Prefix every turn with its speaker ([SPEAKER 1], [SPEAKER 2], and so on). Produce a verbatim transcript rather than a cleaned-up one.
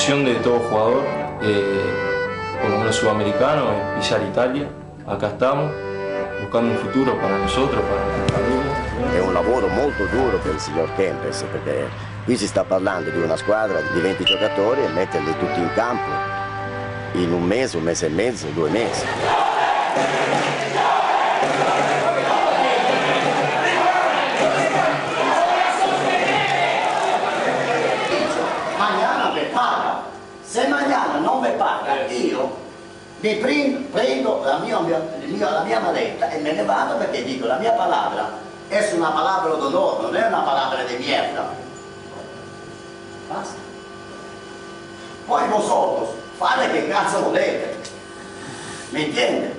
[SPEAKER 1] ilusión de todo jugador, eh, por lo menos sudamericano, es pisar Italia. Acá estamos, buscando un futuro para nosotros, para la famiglia.
[SPEAKER 2] È un lavoro molto duro per il signor Kempes, perché qui si sta parlando di una squadra di venti giocatori e metterli tutti in campo in un mese, un mese e mezzo, due mesi.
[SPEAKER 3] Mañana me paga. Se mañana non me paga, io mi prendo, prendo la, mia, mia, la mia maletta e me ne vado, perché dico la mia palabra è una palabra d'onore, non è una palabra di mierda. Basta. Poi vosotros, fate che cazzo volete. Mi entiende?